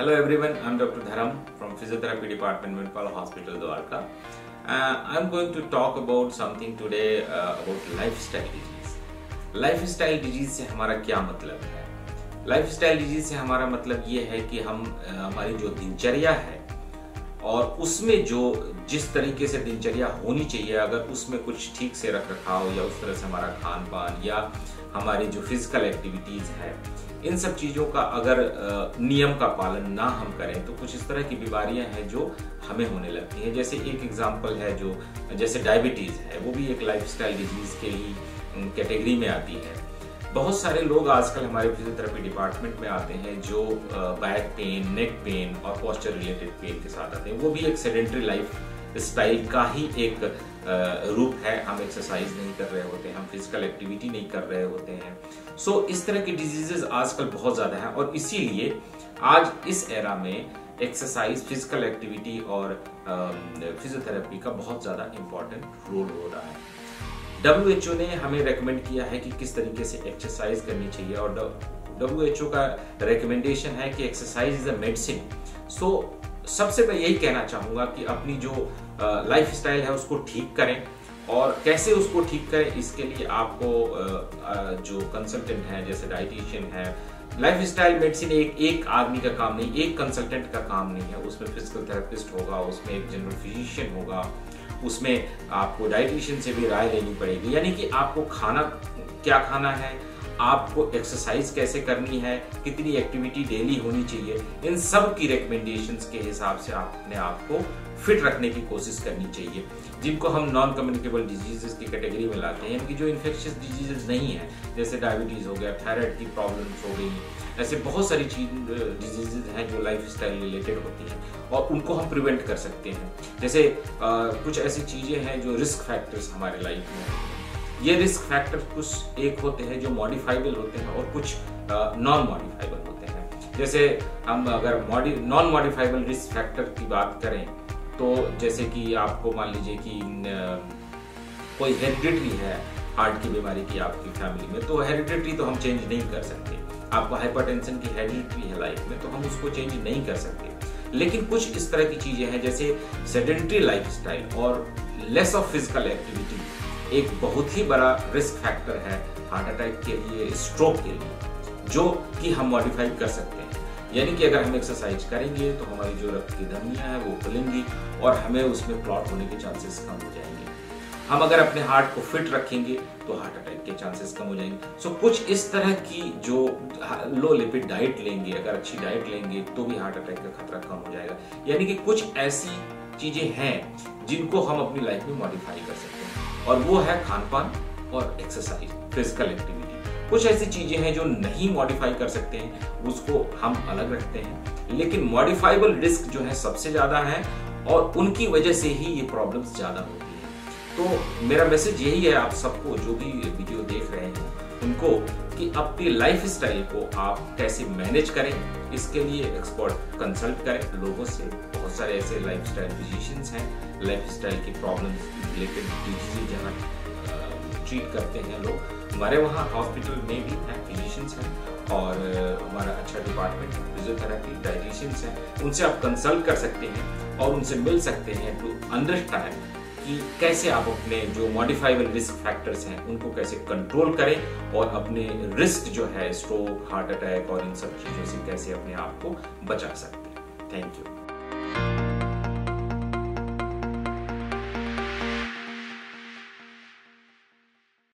Hello everyone, I'm Dr. Dharam from Physiotherapy Department, Manipal Hospitals Delhi. I'm going to talk about something today about lifestyle disease. Lifestyle disease से हमारा क्या मतलब है? Lifestyle disease से हमारा मतलब ये है कि हमारी जो दिनचर्या है और उसमें जो जिस तरीके से दिनचर्या होनी चाहिए, अगर उसमें कुछ ठीक से रख रखाव या उस तरह से हमारा खान पान या हमारी जो फिजिकल एक्टिविटीज़ है, इन सब चीज़ों का अगर नियम का पालन ना हम करें तो कुछ इस तरह की बीमारियां हैं जो हमें होने लगती हैं। जैसे एक एग्जांपल है जो जैसे डायबिटीज़ है, वो भी एक लाइफस्टाइल डिजीज़ के ही कैटेगरी में आती है। बहुत सारे लोग आजकल हमारे फिजियोथेरेपी डिपार्टमेंट में आते हैं जो बैक पेन, नेक पेन और पोस्चर रिलेटेड पेन के साथ आते हैं। वो भी एक सेडेंटरी लाइफ स्टाइल का ही एक रूप है। हम एक्सरसाइज नहीं कर रहे होते हैं, हम फिजिकल एक्टिविटी नहीं कर रहे होते हैं। सो इस तरह की डिजीजेस आजकल बहुत ज़्यादा हैं और इसीलिए आज इस एरा में एक्सरसाइज, फिजिकल एक्टिविटी और फिजियोथेरेपी का बहुत ज़्यादा इम्पोर्टेंट रोल हो रहा है। WHO ने हमें रेकमेंड किया है कि किस तरीके से एक्सरसाइज करनी चाहिए और WHO का रिकमेंडेशन है कि exercise is a medicine. So सबसे मैं यही कहना चाहूँगा कि अपनी जो लाइफ स्टाइल है उसको ठीक करें। और कैसे उसको ठीक करें, इसके लिए आपको जो कंसल्टेंट है, जैसे डाइटिशियन है, लाइफ स्टाइल मेडिसिन एक आदमी का काम नहीं, एक कंसल्टेंट का काम नहीं है। उसमें फिजिकल थेरेपिस्ट होगा, उसमें एक जनरल फिजिशियन होगा, उसमें आपको डाइटिशियन से भी राय लेनी पड़ेगी। यानी कि आपको खाना क्या खाना है, आपको एक्सरसाइज कैसे करनी है, कितनी एक्टिविटी डेली होनी चाहिए, इन सब की रिकमेंडेशंस के हिसाब से आप अपने आप को फिट रखने की कोशिश करनी चाहिए। जिनको हम नॉन कम्युनिकेबल डिजीजेस की कैटेगरी में लाते हैं, यानी कि जो इन्फेक्शियस डिजीजेस नहीं है, जैसे डायबिटीज हो गया, थायराइड की प्रॉब्लम्स हो गई, ऐसे बहुत सारी डिजीजेज हैं जो लाइफ स्टाइल रिलेटेड होती हैं और उनको हम प्रिवेंट कर सकते हैं। जैसे कुछ ऐसी चीजें हैं जो रिस्क फैक्टर्स हमारे लाइफ में हैं। ये रिस्क फैक्टर कुछ एक होते हैं जो मॉडिफाइबल होते हैं और कुछ नॉन मॉडिफाइबल होते हैं। जैसे हम अगर नॉन मॉडिफाइबल रिस्क फैक्टर की बात करें तो जैसे कि आपको मान लीजिए कि कोई हेरिडिटरी है हार्ट की बीमारी की आपकी फैमिली में, तो हेरिडिटरी तो हम चेंज नहीं कर सकते। आपको हाइपरटेंशन की हेरिडिटरी है लाइफ में, तो हम उसको चेंज नहीं कर सकते। लेकिन कुछ इस तरह की चीजें हैं जैसे सेडेंटरी लाइफस्टाइल और लेस ऑफ फिजिकल एक्टिविटी एक बहुत ही बड़ा रिस्क फैक्टर है हार्ट अटैक के लिए, स्ट्रोक के लिए, जो कि हम मॉडिफाई कर सकते हैं। यानी कि अगर हम एक्सरसाइज करेंगे तो हमारी जो रक्त की धमनियां हैं वो खुलेंगी और हमें उसमें क्लॉट होने के चांसेस कम हो जाएंगे। हम अगर अपने हार्ट को फिट रखेंगे तो हार्ट अटैक के चांसेस कम हो जाएंगे। सो कुछ इस तरह की जो लो लिपिड डाइट लेंगे, अगर अच्छी डाइट लेंगे तो भी हार्ट अटैक का खतरा कम हो जाएगा। यानी कि कुछ ऐसी चीजें हैं जिनको हम अपनी लाइफ में मॉडिफाई कर सकते हैं और वो है खान पान और एक्सरसाइज, फिजिकल एक्टिविटी। कुछ ऐसी चीजें हैं जो नहीं मॉडिफाई कर सकते हैं, उसको हम अलग रखते हैं। लेकिन मॉडिफाइबल रिस्क जो है सबसे ज्यादा है और उनकी वजह से ही ये प्रॉब्लम्स ज्यादा होती है। तो मेरा मैसेज यही है आप सबको, जो भी वीडियो देख रहे हैं उनको, कि अपनी लाइफ स्टाइल को आप कैसे मैनेज करें, इसके लिए एक्सपर्ट कंसल्ट करें लोगों से। बहुत सारे ऐसे लाइफ स्टाइल फिजिशियंस हैं, लाइफ स्टाइल की प्रॉब्लम्स रिलेटेड डिजीज जहाँ ट्रीट करते हैं लोग। हमारे वहाँ हॉस्पिटल में भी हैं, फिजिशियंस हैं और हमारा अच्छा डिपार्टमेंट है, फिजियोथेरेपी, डाइटिशियंस हैं। उनसे आप कंसल्ट कर सकते हैं और उनसे मिल सकते हैं टू अंडरस्टैंड कि कैसे आप अपने जो मॉडिफाइबल रिस्क फैक्टर्स हैं उनको कैसे कंट्रोल करें और अपने रिस्क जो है स्ट्रोक, हार्ट अटैक और इन सब चीज़ों से कैसे अपने आप को बचा सकते हैं। Thank you.